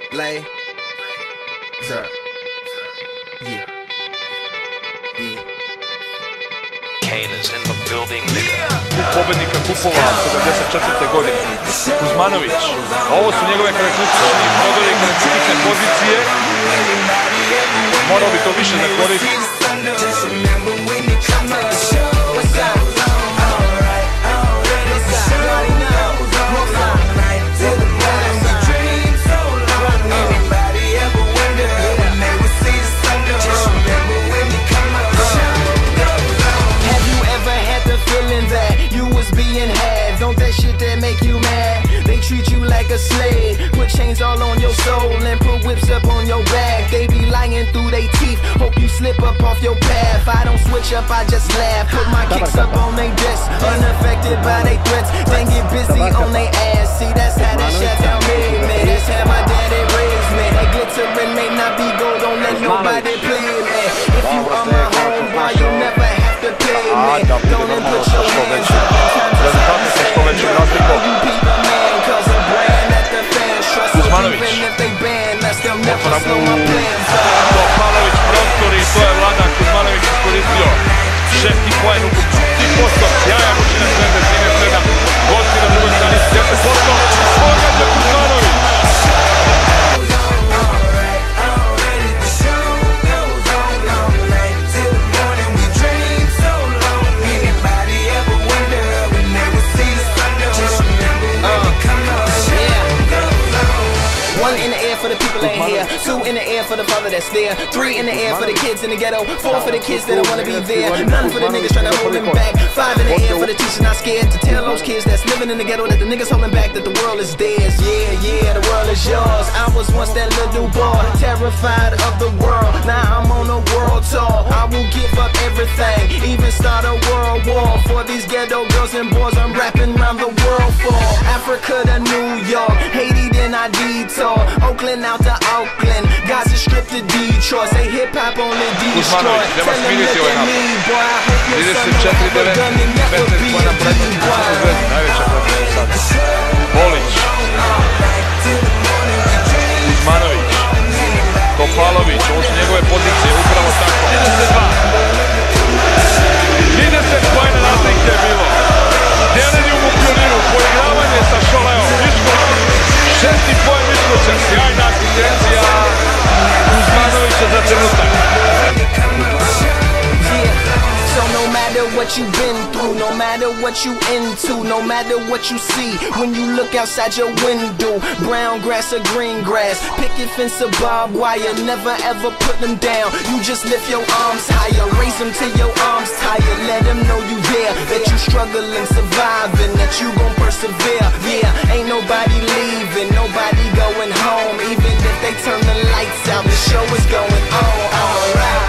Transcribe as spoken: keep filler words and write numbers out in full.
Lay. Sir. Yeah. Yeah. Kane is in the building, nigga. Pobednika kupova sedamdeset četvrte godine. Kuzmanović. Ovo su njegove karakteristične modeli, karakteristične pozicije. Morao bi to više da koristi. Don't that shit that make you mad? They treat you like a slave, put chains all on your soul and put whips up on your back. They be lying through they teeth, hope you slip up off your path. I don't switch up, I just laugh, put my kicks up on they desk, unaffected by they threats. Then get busy on they ass. See, that's how that shit down made me. That's how my daddy raised me. That glittering may not be gold, don't let nobody play me. If you are my homeboy, you never have to pay me. Don't even put your hands up. Kuzmanović. Topalović prostor i to je Vladan Kuzmanović iskoristio. Šesti poen ukupno. tri posto. Sjajan učinak Vendez minus sedam. Gosti na drugoj strani deset posto. Pogađa Kuzmanović. One in the air for the people in here, two in the air for the father that's there, three in the air for the kids in the ghetto, four for the kids that don't wanna be there, none for the niggas trying to hold them back, five in the air for the teachers not scared to tell those kids that's living in the ghetto that the niggas holding back that the world is theirs. Yeah, yeah, the world is yours. I was once that little boy, terrified of the world. Now I'm on a world tour. I will give up everything, even start a world war for these ghetto girls and boys I'm rapping around the world for. Africa to New York, Haiti then I detour. Oakland out to Oakland, Gaza Strip to Detroit. Say hip hop on the Detroit. Tell them look at me, boy. I hope your son don't have a gun and never be a D-boy. Bolić. Kuzmanović. Topalović. Ovo su njegove pozicije, upravo tako. trideset dva. trideset pojena razlike je bilo. Delenijum u pioniru, poigravanje sa Šoleom. Mišković. Šesti poen Miškovića, sjajna asistencija Kuzmanovića za trenutak. So no matter what you've been through, no matter what you into, no matter what you see, when you look outside your window, brown grass or green grass, picket fence or barbed wire, never ever put them down. You just lift your arms higher, raise them till your arms tired, let them know you there, that you struggling, surviving, that you gon' persevere. Yeah, ain't nobody leaving, nobody going home, even if they turn the lights out, the show is going on. Alright.